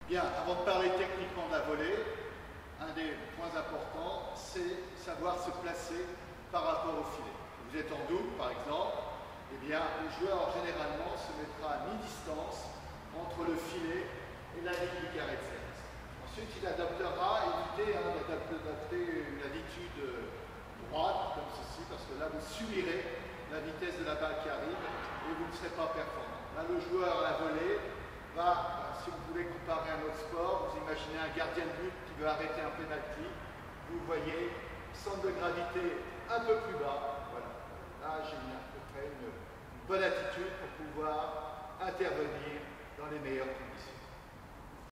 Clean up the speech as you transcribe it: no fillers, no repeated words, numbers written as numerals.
Bien, avant de parler techniquement de la volée, un des points importants, c'est savoir se placer par rapport au filet. Vous êtes en double, par exemple, eh bien, le joueur généralement se mettra à mi-distance entre le filet et la ligne du carré de cercle. Ensuite, il adoptera, évitez d'adopter une attitude droite, comme ceci, parce que là, vous subirez la vitesse de la balle qui arrive et vous ne serez pas performant. Là, le joueur à la volée va, si vous voulez comparer un autre sport, vous imaginez un gardien de but qui veut arrêter un penalty, vous voyez, centre de gravité un peu plus bas, voilà. Là, j'ai mis à peu près une bonne attitude pour pouvoir intervenir dans les meilleures conditions.